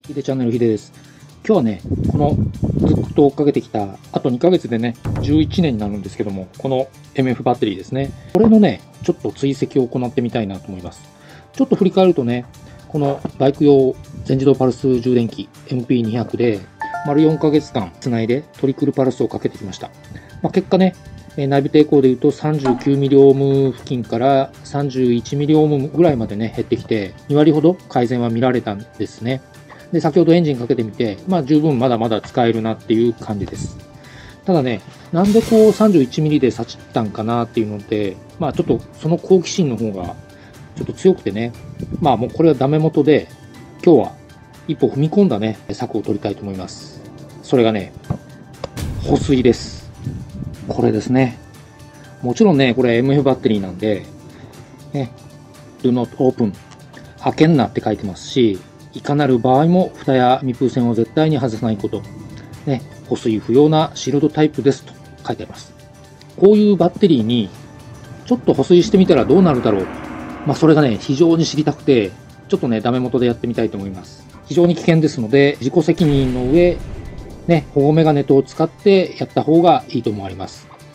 ヒデチャンネルヒデです。今日はね、このずっと追っかけてきた、あと2ヶ月でね、11年になるんですけども、この MF バッテリーですね。これのね、ちょっと追跡を行ってみたいなと思います。ちょっと振り返るとね、このバイク用全自動パルス充電器 MP200 で、丸4ヶ月間つないでトリクルパルスをかけてきました。結果ね、内部抵抗でいうと39ミリオーム付近から31ミリオームぐらいまでね、減ってきて、2割ほど改善は見られたんですね。で、先ほどエンジンかけてみて、十分まだまだ使えるなっていう感じです。ただね、なんでこう31ミリでさちったんかなっていうので、ちょっとその好奇心の方がちょっと強くてね、もうこれはダメ元で、今日は一歩踏み込んだね、策を取りたいと思います。それがね、保水です。これですね。もちろんね、これ MF バッテリーなんで、ね、Do not open 開けんなって書いてますし、いかなる場合も蓋や密封栓を絶対に外さないこと。ね、保水不要なシールドタイプですと書いてあります。こういうバッテリーにちょっと保水してみたらどうなるだろう。それがね、非常に知りたくて、ちょっとね、ダメ元でやってみたいと思います。非常に危険ですので、自己責任の上、ね、保護メガネ等を使ってやった方がいいと思われます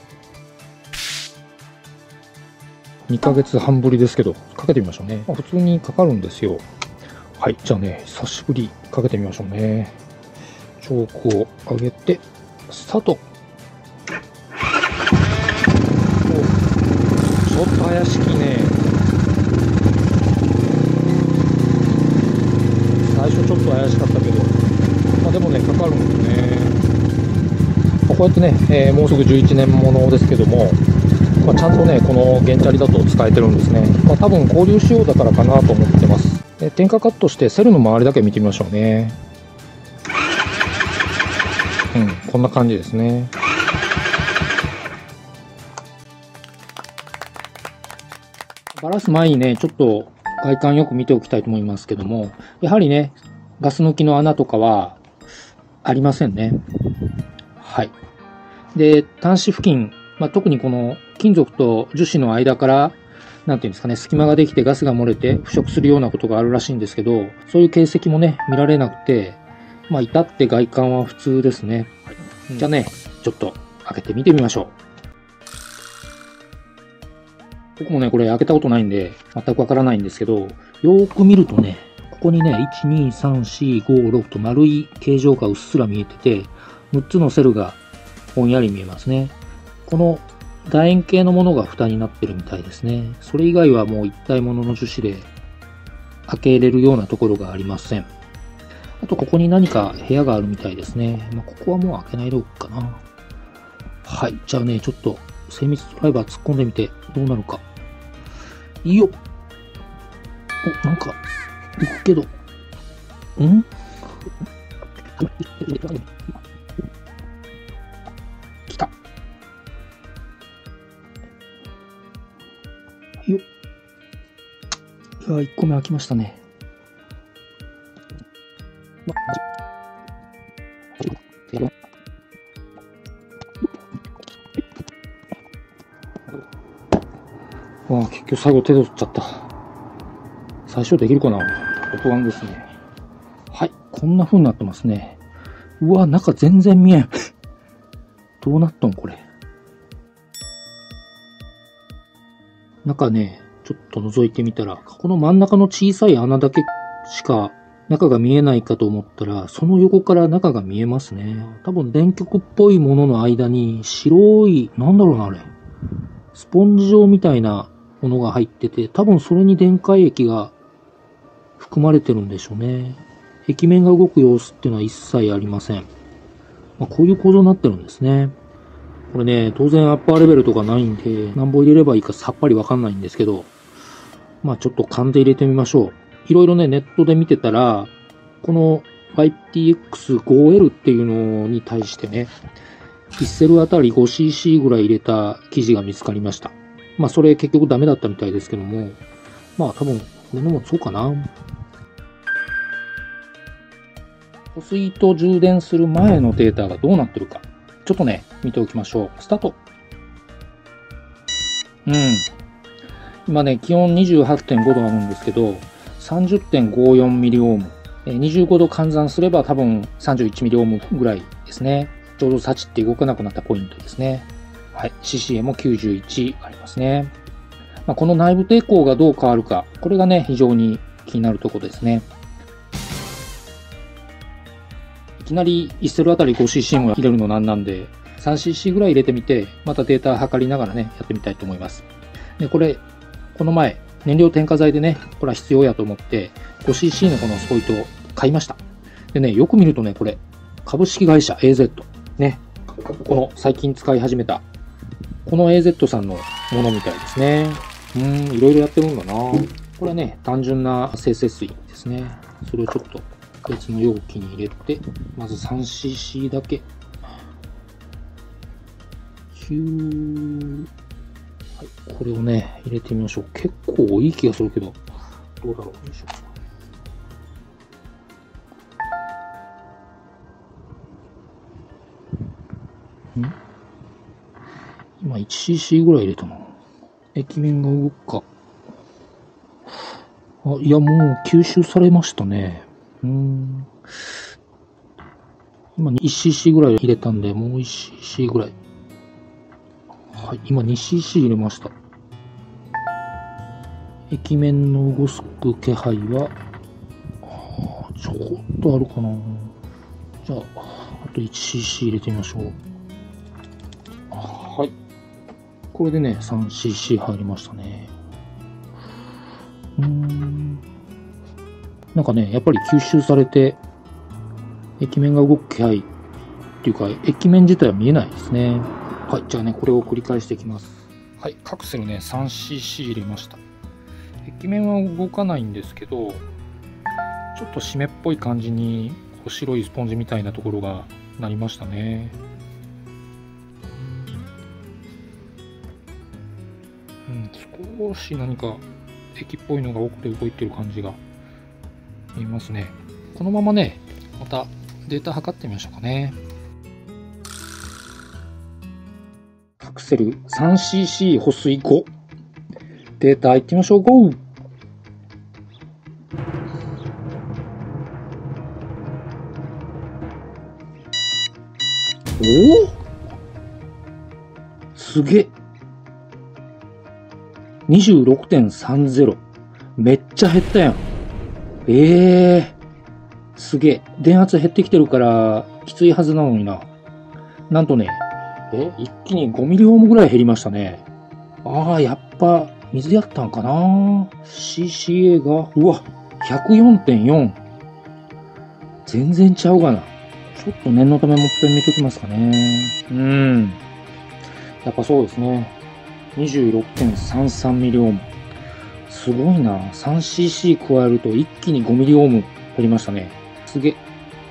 。2ヶ月半ぶりですけど、かけてみましょうね。普通にかかるんですよ。はい、じゃあね、久しぶりかけてみましょうね。チョークを上げて、スタート。ちょっと怪しきね。最初ちょっと怪しかったけど、でもね、かかるんですね。こうやってね、もうすぐ11年ものですけども、ちゃんとね、この原チャリだと使えてるんですね。多分交流仕様だからかなと思ってます。点火カットしてセルの周りだけ見てみましょうね。こんな感じですね。バラす前にね、ちょっと外観よく見ておきたいと思いますけども、やはりね、ガス抜きの穴とかはありませんね。はい。で、端子付近、特にこの金属と樹脂の間から、なんていうんですかね、隙間ができてガスが漏れて腐食するようなことがあるらしいんですけど、そういう形跡もね、見られなくて、至って外観は普通ですね。じゃあね、ちょっと開けてみてみましょう。僕もね、これ開けたことないんで、全くわからないんですけど、よーく見るとね、ここにね、1、2、3、4、5、6と丸い形状がうっすら見えてて、6つのセルがぼんやり見えますね。この楕円形のものが蓋になってるみたいですね。それ以外はもう一体物の樹脂で開けれるようなところがありません。あとここに何か部屋があるみたいですね。ここはもう開けないでおくかな。はい。じゃあね、ちょっと精密ドライバー突っ込んでみてどうなるか。いいよ。お、なんか、行くけど。来た。よっ。1個目開きましたね。結局最後手で取っちゃった。最初できるかな？不安ですね。はい、こんな風になってますね。うわ、中全然見えん。どうなっとんこれ。中ね、ちょっと覗いてみたら、この真ん中の小さい穴だけしか中が見えないかと思ったら、その横から中が見えますね。多分電極っぽいものの間に白い、なんだろうなあれ。スポンジ状みたいなものが入ってて、多分それに電解液が含まれてるんでしょうね。液面が動く様子っていうのは一切ありません。こういう構造になってるんですね。これね、当然アッパーレベルとかないんで、何本入れればいいかさっぱりわかんないんですけど、ちょっと勘で入れてみましょう。いろいろね、ネットで見てたら、この YTX5L っていうのに対してね、1セルあたり 5cc ぐらい入れた生地が見つかりました。それ結局ダメだったみたいですけども、多分、これのもそうかな。保水と充電する前のデータがどうなってるか。ちょっとね、見ておきましょう。スタート。今ね、気温 28.5 度あるんですけど、30.54 ミリオーム。 25度換算すれば多分 31mm オームぐらいですね。ちょうどサチって動かなくなったポイントですね。はい。CCA も91ありますね。この内部抵抗がどう変わるか、これがね、非常に気になるところですね。いきなり1セルあたり 5cc も入れるのなんなんで、3cc ぐらい入れてみて、またデータ測りながらね、やってみたいと思います。で、この前、燃料添加剤でね、これは必要やと思って、5cc のこのスポイトを買いました。でね、よく見るとね、これ、株式会社 AZ。ね、この最近使い始めた、この AZ さんのものみたいですね。いろいろやってるんだな。これはね、単純な精製水ですね。それをちょっと別の容器に入れて、まず 3cc だけ。はい、これをね、入れてみましょう。結構いい気がするけど、どうだろう。よいしょ。今 1cc ぐらい入れたな。液面が動くか。いや、もう吸収されましたね。今 1cc ぐらい入れたんで、もう 1cc ぐらい。はい、今 2cc 入れました。液面の動く気配は、ちょっとあるかな。じゃあ、あと 1cc 入れてみましょう。はい。これでね、3cc 入りましたね。なんかね、やっぱり吸収されて、液面が動く気配っていうか、液面自体は見えないですね。はい、じゃあね、これを繰り返していきます。はい、カプセルね、3cc 入れました。液面は動かないんですけど、ちょっと湿っぽい感じに、白いスポンジみたいなところがなりましたね。少し何か液っぽいのが奥で動いてる感じが見えますね。このままね、またデータ測ってみましょうかね。カプセル 3cc 保水5。データいってみましょう。GO！ おお！すげえ。26.30。めっちゃ減ったやん。すげえ。電圧減ってきてるから、きついはずなのにな。なんとね、一気に5ミリオームぐらい減りましたね。やっぱ、水やったんかな。CCA が、うわ、104.4。全然ちゃうがな。ちょっと念のためもっぺん見ときますかね。やっぱそうですね。26.33 ミリオーム。すごいな。3cc 加えると一気に5ミリオーム減りましたね。すげえ。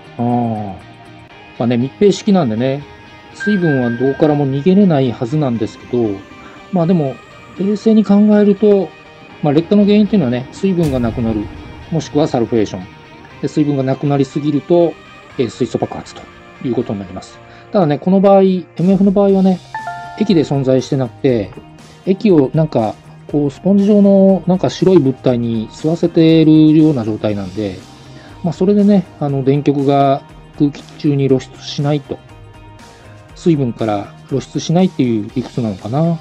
密閉式なんでね、水分はどうからも逃げれないはずなんですけど、でも、冷静に考えると、劣化の原因っていうのはね、水分がなくなる、もしくはサルフェーション。で水分がなくなりすぎると、水素爆発ということになります。ただね、この場合、MF の場合はね、液で存在してなくて、液をなんか、スポンジ状のなんか白い物体に吸わせているような状態なんで、それでね、電極が空気中に露出しないと。水分から露出しないっていう理屈なのかな。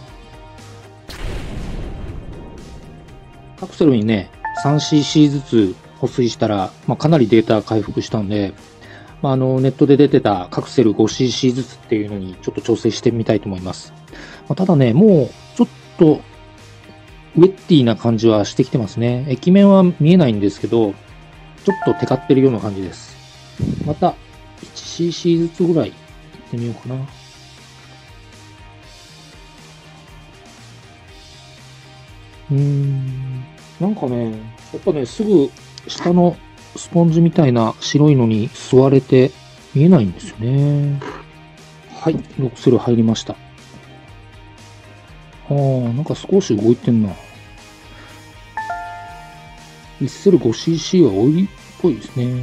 カプセルにね、3cc ずつ保水したら、かなりデータ回復したんで、ネットで出てたカプセル 5cc ずつっていうのにちょっと調整してみたいと思います。ただね、もうちょっとウェッティな感じはしてきてますね。液面は見えないんですけど、ちょっとテカってるような感じです。また 1cc ずつぐらいいってみようかな。なんかね、やっぱね、すぐ下のスポンジみたいな白いのに吸われて見えないんですよね。はい、6セル入りました。なんか少し動いてんな。1セル 5cc は多いっぽいですね。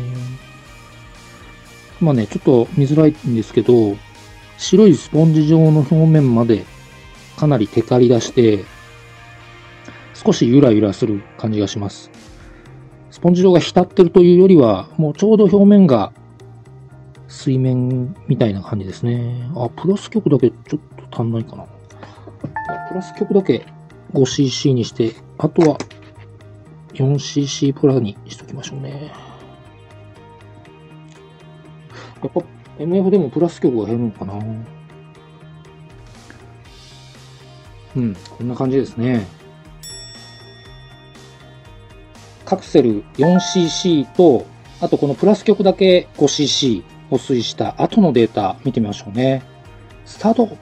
ちょっと見づらいんですけど、白いスポンジ状の表面までかなりテカり出して、少しゆらゆらする感じがします。スポンジ状が浸ってるというよりは、もうちょうど表面が水面みたいな感じですね。あ、プラス極だけちょっと足んないかな。プラス極だけ 5cc にして、あとは 4cc プラにしときましょうね。やっぱ MF でもプラス極が減るのかな。うん、こんな感じですね。カプセル 4cc と、あとこのプラス極だけ 5cc 保水した後のデータ見てみましょうね。スタート。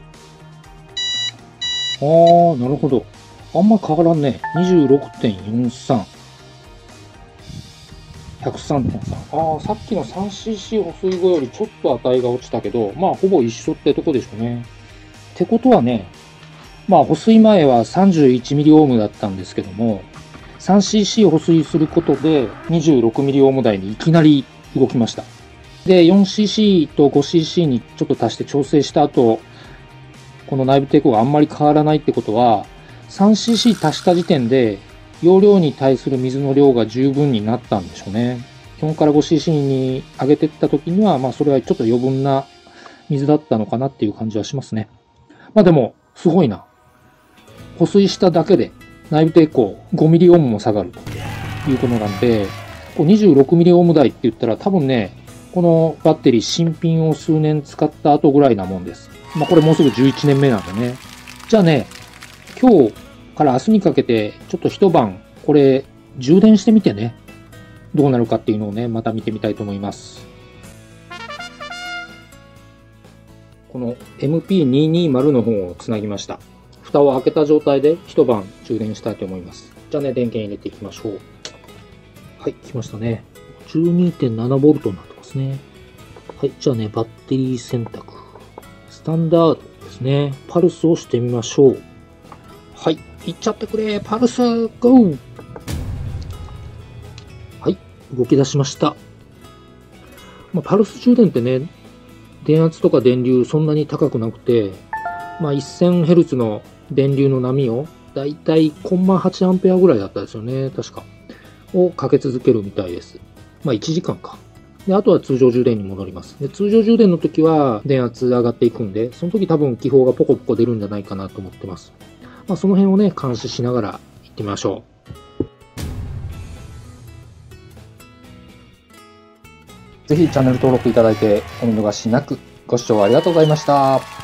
なるほど。あんま変わらんね。26.43。103.3。さっきの 3cc 保水後よりちょっと値が落ちたけど、まあほぼ一緒ってとこでしょうね。ってことはね、まあ保水前は 31mΩ だったんですけども、3cc 保水することで 26mΩ 台にいきなり動きました。で、4cc と 5cc にちょっと足して調整した後、この内部抵抗があんまり変わらないってことは、3cc 足した時点で、容量に対する水の量が十分になったんでしょうね。4から 5cc に上げていった時には、まあそれはちょっと余分な水だったのかなっていう感じはしますね。まあでも、すごいな。保水しただけで内部抵抗 5mΩ も下がるということなんで、26mΩ 台って言ったら多分ね、このバッテリー新品を数年使った後ぐらいなもんです。まあこれもうすぐ11年目なんでね。じゃあね、今日から明日にかけてちょっと一晩これ充電してみてね、どうなるかっていうのをね、また見てみたいと思います。この MP220 の方をつなぎました。蓋を開けた状態で一晩充電したいと思います。じゃあね、電源入れていきましょう。はい、来ましたね。12.7V になってますね。はい、じゃあね、バッテリー選択。スタンダードですね。パルスをしてみましょう。はい、いっちゃってくれ、パルス、ゴー！はい、動き出しました。まあ、パルス充電ってね、電圧とか電流そんなに高くなくて、まあ、1000Hz の電流の波をだいたいコンマ 8A ぐらいだったですよね、確か。をかけ続けるみたいです。まあ1時間か。で、あとは通常充電に戻ります。で、通常充電の時は電圧上がっていくんで、その時多分気泡がポコポコ出るんじゃないかなと思ってます。まあその辺をね、監視しながら行ってみましょう。ぜひチャンネル登録いただいてお見逃しなくご視聴ありがとうございました。